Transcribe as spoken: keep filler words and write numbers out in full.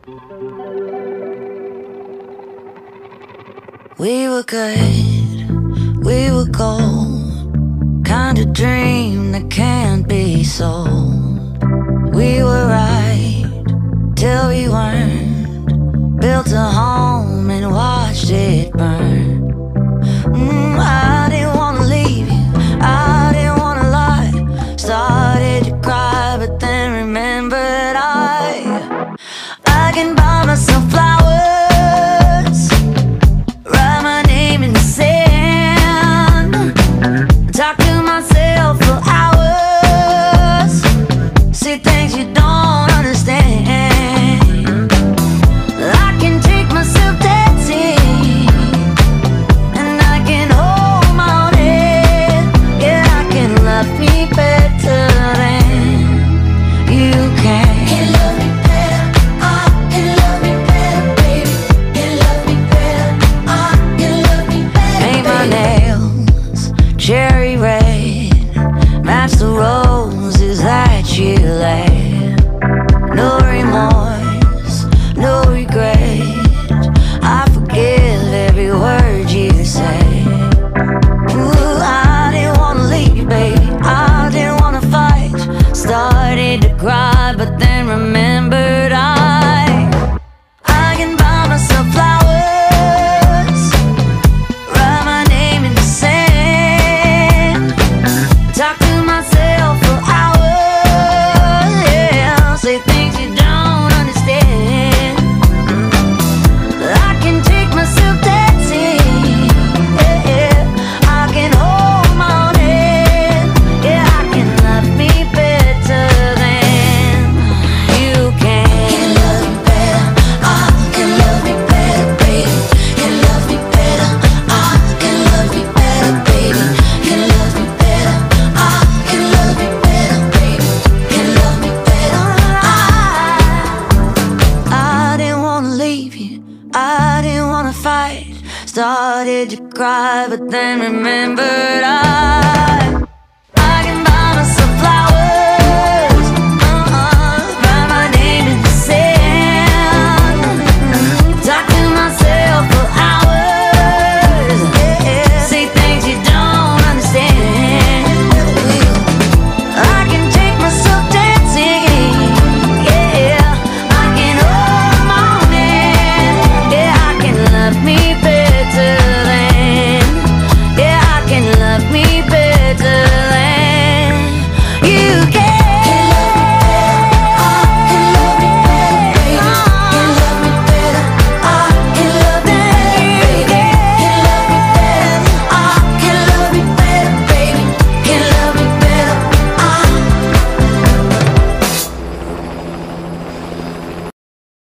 We were good, we were gold, kind of dream that can't be sold. We were right till we weren't, built a home and watched it burn. mm, I didn't wanna leave you, I didn't wanna lie. Started to cry but then remembered I I can buy myself flowers, talk to myself for hours, see things you don't understand. I can take myself dancing, and I can hold my own head. Yeah, I can love me better than you can. Can love me better, I can love me better, baby. Can love me better, I can love me better. Paint my nails cherry red, match the roses that you laid. No remorse, no regret, I forgive every word you say. Ooh, I didn't wanna leave, baby, I didn't wanna fight. Started to cry but then remembered I I can buy myself flowers, write my name in the sand, talk to myself for hours, yeah, say things you don't understand. I can take myself dancing, yeah, yeah. I can hold my own head, yeah, I can love me better than you can. Can love me better, I can love me better, baby. Can love me better, I can love me better, baby. Can love me better, I can love me better, baby. Can love me better, I I didn't wanna leave you, I didn't wanna fight. Started to cry but then remembered I